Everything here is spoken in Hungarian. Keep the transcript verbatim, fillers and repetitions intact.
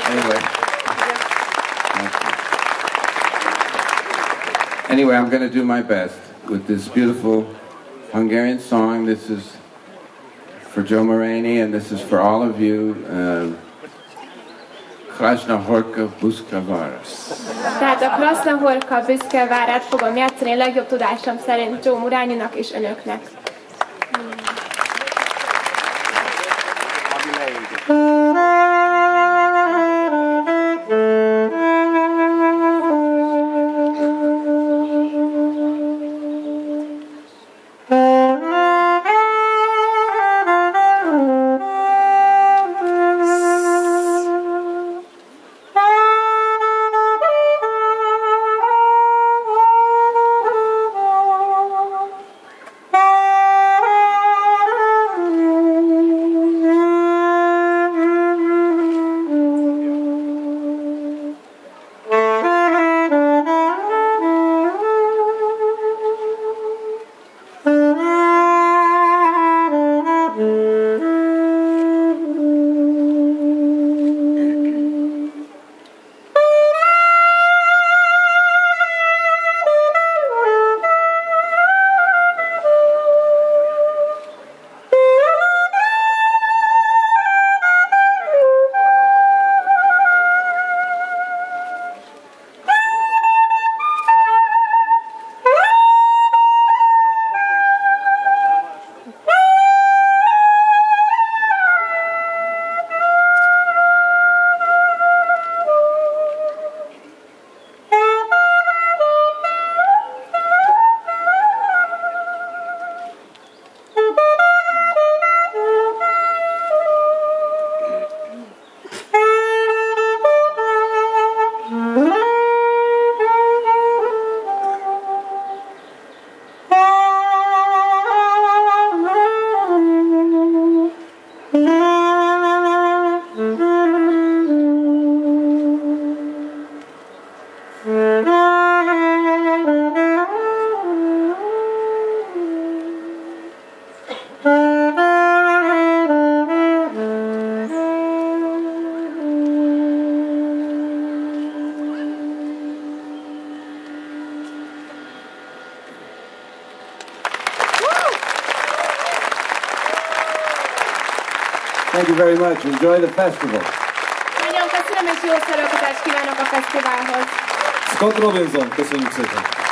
Anyway. Anyway, I'm going to do my best with this beautiful Hungarian song. This is for Joe Morani, and this is for all of you. Krasznahorka Buszkavaras. Tehát a Krasznahorka Buszkavárát fogom játszani a legjobb tudásom szerint Joe Moraninak és önöknek. Thank you very much. Enjoy the festival. Nagyon köszönöm, és jó szerepet kívánok a fesztiválhoz. Scott Robinson, köszönjük szépen.